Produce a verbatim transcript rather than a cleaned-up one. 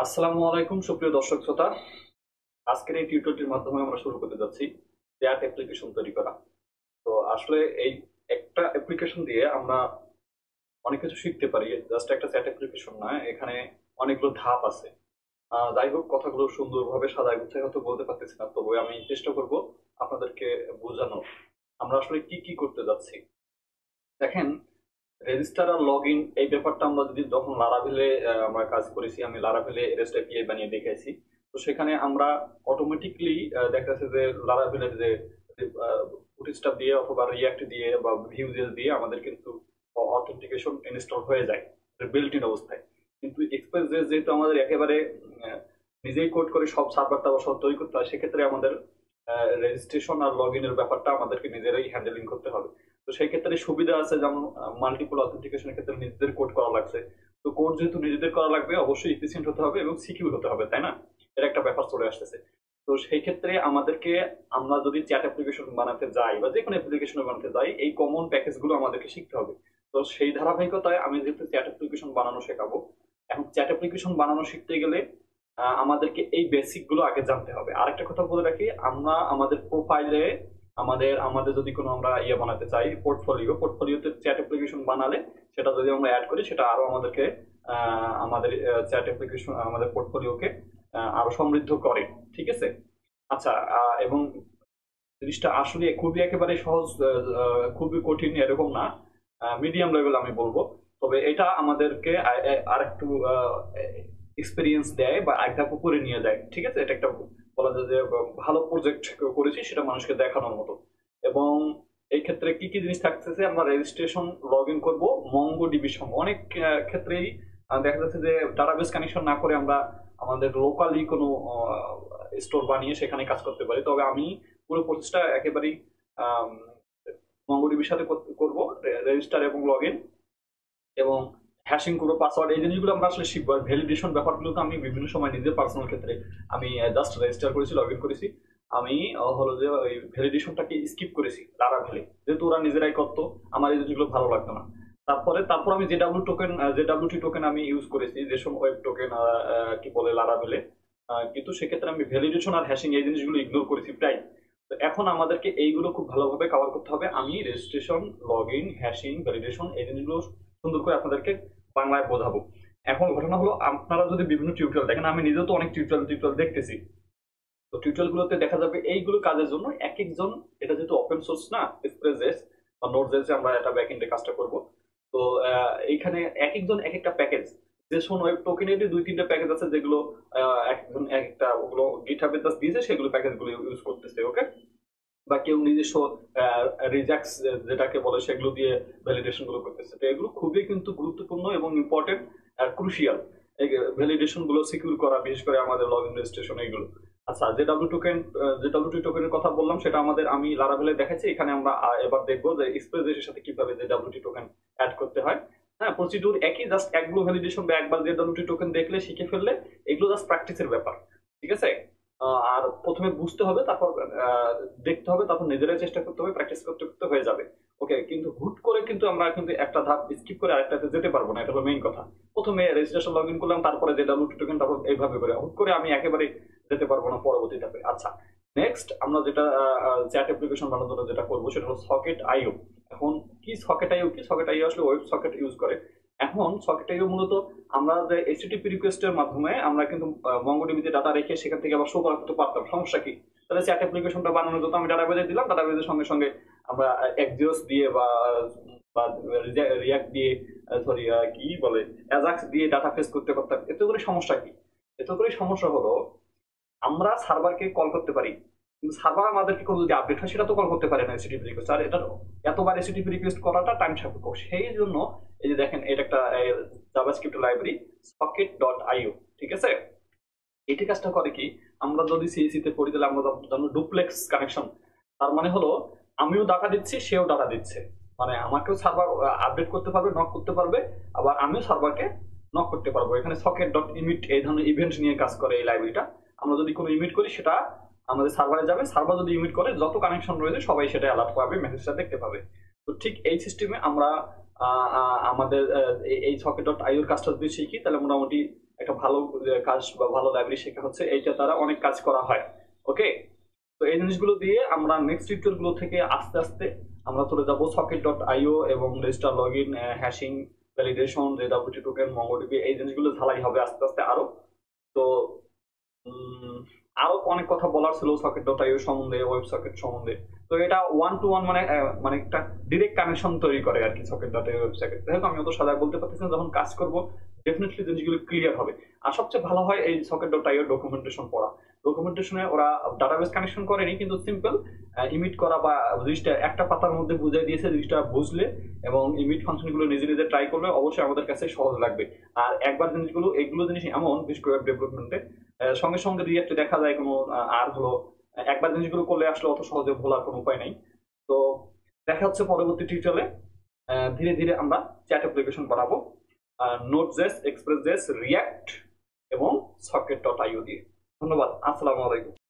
আসসালামু আলাইকুম সুপ্রিয় দর্শক শ্রোতা। আজকের এই টিউটোরিয়ালটির মাধ্যমে আমরা শুরু করতে যাচ্ছি চ্যাট অ্যাপ্লিকেশন তৈরি করা। তো আসলে এই একটা অ্যাপ্লিকেশন দিয়ে আমরা অনেক কিছু শিখতে পারি। জাস্ট একটা চ্যাট অ্যাপ্লিকেশন নয়, এখানে অনেকগুলো ধাপ আছে। আহ, যাই হোক, কথাগুলো সুন্দরভাবে সাজায় গুছায় হয়তো বলতে পারতেছি না, তবে আমি চেষ্টা করব আপনাদেরকে বোঝানোর আমরা আসলে কি কি করতে যাচ্ছি। দেখেন, রেজিস্টার আর লগ ইন এই ব্যাপারটা আমরা যদি যখন লারাভেলে আমরা কাজ করেছি, আমি লারাভেলে রেস্ট এপিআই বানিয়ে দেখাইছি। তো সেখানে আমরা অটোমেটিকলি দেখা যাচ্ছে যে লারাভেলের যে বুটস্ট্র্যাপ দিয়ে অথবা রিয়াক্ট দিয়ে বা ভিউজেস দিয়ে আমাদের কিন্তু অথেন্টিকেশন ইনস্টল হয়ে যায় বিল্ট ইন অবস্থায়। কিন্তু এক্সপ্রেস যেহেতু আমাদের একেবারে আহ, নিজেই কোড করে সব সার্ভার টার্ভার সব তৈরি করতে হয়, সেক্ষেত্রে আমাদের রেজিস্ট্রেশন আর লগ ইনের ব্যাপারটা আমাদেরকে নিজেরাই হ্যান্ডেলিং করতে হবে। তো সেই ক্ষেত্রে সুবিধা আছে, যেমন মাল্টিপল অথেন্টিকেশনের ক্ষেত্রে নিজেদের কোড করা লাগছে। তো কোড যেহেতু নিজেদের করা লাগবে, অবশ্যই এফিসিয়েন্ট হতে হবে এবং সিকিউর হতে হবে, তাই না? এর একটা ব্যাপার চলে আসতেছে। তো সেই ক্ষেত্রে আমাদেরকে, আমরা যদি চ্যাট অ্যাপ্লিকেশন বানাতে যাই বা যে কোনো অ্যাপ্লিকেশন বানাতে যাই, এই কমন প্যাকেজগুলো আমাদেরকে শিখতে হবে। তো সেই ধারাবাহিকতায় আমি যেহেতু চ্যাট অ্যাপ্লিকেশন বানানো শেখাবো, এখন চ্যাট অ্যাপ্লিকেশন বানানো শিখতে গেলে আহ, আমাদেরকে এই বেসিক গুলো আগে জানতে হবে। আরেকটা কথা বলে রাখি, আমরা আমাদের প্রোফাইলে আমাদের আমাদের যদি কোনো আমরা ইয়ে বানাতে চাই, পোর্টফোলিও পোর্টফোলিওতে চ্যাট অ্যাপ্লিকেশন বানালে সেটা যদি আমরা অ্যাড করি, সেটা আরো আমাদেরকে আহ, আমাদের চ্যাট অ্যাপ্লিকেশন আমাদের পোর্টফোলিওকে আরো সমৃদ্ধ করে। ঠিক আছে? আচ্ছা, আহ, এবং জিনিসটা আসলে খুবই একেবারে সহজ, আহ, আহ, খুবই কঠিন এরকম না, মিডিয়াম লেভেল আমি বলবো। তবে এটা আমাদেরকে আর একটু এক্সপিরিয়েন্স দেয় বা এক ধাপ উপরে নিয়ে যায়। ঠিক আছে? এটা একটা বলা যায় যে ভালো প্রজেক্ট করেছি, সেটা মানুষকে দেখানোর মতো। এবং এই ক্ষেত্রে কি কি জিনিস থাকতেছে, আমরা রেজিস্ট্রেশন লগ ইন করবো মঙ্গোডিবির সঙ্গে। অনেক আহ, ক্ষেত্রেই আহ, দেখা যাচ্ছে যে ডাটাবেস কানেকশন না করে আমরা আমাদের লোকালি কোনো স্টোর বানিয়ে সেখানে কাজ করতে পারি। তবে আমি পুরো প্রসেসটা একেবারেই মঙ্গোডিবির সাথে করব, রেজিস্টার এবং লগ ইন এবং হ্যাশিং করবো, পাসওয়ার্ড, এই জিনিসগুলো আমরা আসলে শিখবো। আর ভ্যালিডেশন ব্যাপারগুলো তো আমি বিভিন্ন সময় নিজের পার্সোনাল ক্ষেত্রে আমি জাস্ট রেজিস্টার করেছি, লগ ইন করেছি। আমি আহ, হলো যে ওই ভ্যালিডেশনটাকে স্কিপ করেছি লারা ভ্যালি, যেহেতু ওরা নিজেরাই করতো, আমার এই জিনিসগুলো ভালো লাগতো না। তারপরে তারপর আমি যে ডাব্লিউ টোকেন যে ডাব্লিউটি টোকেন আমি ইউজ করেছি, যেসব ওয়েব টোকেন কি বলে লারা ভেলে। কিন্তু সেক্ষেত্রে আমি ভ্যালিডেশন আর হ্যাশিং এই জিনিসগুলো ইগনোর করেছি প্রায়। তো এখন আমাদেরকে এইগুলো খুব ভালোভাবে কভার করতে হবে। আমি registration, log in, hashing, validation এই জিনিসগুলো সুন্দর করে আপনাদেরকে বাংলায় বোঝাবো। এখন ঘটনা হলো, আপনারা যদি বিভিন্ন টিউটোরিয়াল দেখেন, আমি নিজেও তো অনেক টিউটোরিয়াল টিউটোরিয়াল দেখতেছি। তো টিউটোরিয়াল গুলোতে দেখা যাবে এইগুলো কাজের জন্য এক একজন, এটা যেহেতু ওপেন সোর্স না, এক্সপ্রেস বা নোটজেসে আমরা এটা ব্যাক এন্ডে কাজটা করব। তো আহ, এইখানে এক একজন এক একটা প্যাকেজ, যে শোন ওয়েব টোকেনেরই দুই তিনটা প্যাকেজ আছে, যেগুলো আহ, একজন এক একটা ওগুলো গিটহাবে জাস্ট দিয়েছে, সেগুলো প্যাকেজগুলো ইউজ করতেছে। ওকে? বা কেউ নিজস্ব রিজাক্স যেটাকে বলে সেগুলো দিয়ে ভ্যালিডেশন গুলো করতেছে। তো এগুলো খুবই কিন্তু গুরুত্বপূর্ণ এবং ইম্পর্টেন্ট আর ক্রুশিয়াল, ভ্যালিডেশন গুলো সিকিউর করা, বিশেষ করে আমাদের লগ ইন রেজিস্ট্রেশন এইগুলো। আচ্ছা, যে ডাব্লিউ টোকেন যে ডাব্লিউটি টোকেনের কথা বললাম, সেটা আমাদের আমি লারাভেলে দেখাচ্ছি। এখানে আমরা আহ, এবার দেখবো যে এক্সপ্রেস সাথে কিভাবে যে ডাব্লিউটি টোকেন অ্যাড করতে হয়। হ্যাঁ, প্রসিডিউর একই, জাস্ট একগুলো ভ্যালিডেশন বা একবার যে ডাব্লিউটি টোকেন দেখলে শিখে ফেললে এগুলো জাস্ট প্র্যাকটিসের ব্যাপার। ঠিক আছে? আহ, আর প্রথমে বুঝতে হবে, তারপর আহ, দেখতে হবে, তারপর নিজেরাই চেষ্টা করতে হবে, প্র্যাকটিস করতে করতে হয়ে যাবে। ওকে? কিন্তু হুট করে কিন্তু আমরা কিন্তু একটা ধাপ স্কিপ করে আরেকটাতে যেতে পারবো না, এটা হলো মেইন কথা। প্রথমে রেজিস্ট্রেশন লগ ইন করলাম, তারপরে যে ডাব্লিউটি টোকেন, তারপর এইভাবে করে হুট করে আমি একেবারে যেতে পারবো না পরবর্তী ধাপে। আচ্ছা, নেক্সট আমরা যেটা চ্যাট অ্যাপ্লিকেশন বানানোর জন্য যেটা করবো, সেটা হলো সকেট আইও। এখন কি সকেট আইও? কি সকেট আইও আসলে ওয়েব সকেট ইউজ করে। এখন সকেট আইও মূলত আমরা যে এইচটিটিপি রিকোয়েস্টের মাধ্যমে আমরা কিন্তু মঙ্গোডিবিতে ডাটা রেখে সেখান থেকে আবার শো করতে পারতাম। সমস্যা কি? তাহলে চ্যাট অ্যাপ্লিকেশনটা বানানোর জন্য আমি ডাটাবেজে দিলাম, ডাটাবেজের সঙ্গে সঙ্গে আমরা এক্সিওস দিয়ে বা বা রিয়াক্ট দিয়ে, সরি কি বলে, অ্যাজাক্স দিয়ে ডাটা ফেস করতে পারতাম। এতে করে সমস্যা কি? এতে করে সমস্যা হলো, আমরা সার্ভারকে কল করতে পারি, কিন্তু সার্ভার আমাদেরকে কোনো যদি আপডেট হয় সেটা তো কল করতে পারে না এইচটিটিপি রিকোয়েস্ট। আর এটা এতবার এইচটিটিপি রিকোয়েস্ট করাটা টাইম সাপেক্ষ। সেই জন্য এই যে দেখেন, এটা একটা JavaScript library, socket dot IO. ঠিক আছে? এটি কাজটা করে কি, আমরা যদি সিএসি তে পড়ি তাহলে আমরা জানো ডুপ্লেক্স কানেকশন। তার মানে হলো, আমিও ডাটা দিচ্ছি, সেও ডাটা দিচ্ছে। মানে আমাকেও সার্ভার আপডেট করতে পারবে, নক করতে পারবে, আবার আমিও সার্ভারকে নক করতে পারবো। এখানে সকেট ডট ইমিট এই ধরনের ইভেন্ট নিয়ে কাজ করে এই লাইব্রেরিটা। আমরা যদি কোনো ইমিট করি, সেটা আমাদের সার্ভারে যাবে, সার্ভার যদি ইমিট করে, যত কানেকশন রয়েছে সবাই সেটা অ্যালার্ট পাবে, মেসেজটা দেখতে পাবে। তো ঠিক এই সিস্টেমে আমরা আমাদের এই সকেট ডট আইওর কাজটা যদি শিখি, তাহলে মোটামুটি একটা ভালো কাজ বা ভালো লাইব্রেরি শেখা হচ্ছে, এইটা দ্বারা অনেক কাজ করা হয়। ওকে, তো এই জিনিসগুলো দিয়ে আমরা নেক্সট টিউটোরিয়াল গুলো থেকে আস্তে আস্তে আমরা চলে যাবো সকেট ডট আইও এবং register log in, hashing, validation, JWT token, MongoDB, এই জিনিসগুলো ঝালাই হবে আস্তে আস্তে আরো। তো উম, আরো অনেক কথা বলার ছিল সকেট ডট আইও সম্বন্ধে, ওয়েব সকেট সম্বন্ধে। তো এটা ওয়ান টু ওয়ান মানে আহ, মানে একটা ডিরেক্ট কানেকশন তৈরি করে আর কি socket dot IO web socket. দেখো আমি অত সাদা বলতে পারতেছি না, যখন কাজ করবো ডেফিনেটলি জিনিসগুলো ক্লিয়ার হবে। আর সবচেয়ে ভালো হয় এই সকেট ডট আইও ডকুমেন্টেশন পড়া। ডকুমেন্টেশনে ওরা ডাটাবেস কানেকশন করেনি, কিন্তু সিম্পল ইমিট করা বা জিনিসটা একটা পাতার মধ্যে বুঝাই দিয়েছে, জিনিসটা বুঝলে এবং ইমিট ফাংশনগুলো নিজে নিজে ট্রাই করলে অবশ্যই আমাদের কাছে সহজ লাগবে। আর একবার জিনিসগুলো এগুলো জিনিস এমন বিশেষ করে ডেভেলপমেন্টে সঙ্গে সঙ্গে রিয়েক্টে দেখা যায় কোনো আর হলো একবার জিনিসগুলো করলে আসলে অত সহজে ভোলার কোনো উপায় নাই। তো দেখা হচ্ছে পরবর্তী টিউটোরিয়ালে। ধীরে ধীরে আমরা চ্যাট অ্যাপ্লিকেশন বানাবো Node JS, Express JS, React এবং সকেট ডট আইও দিয়ে। ধন্যবাদ, আসসালামু আলাইকুম।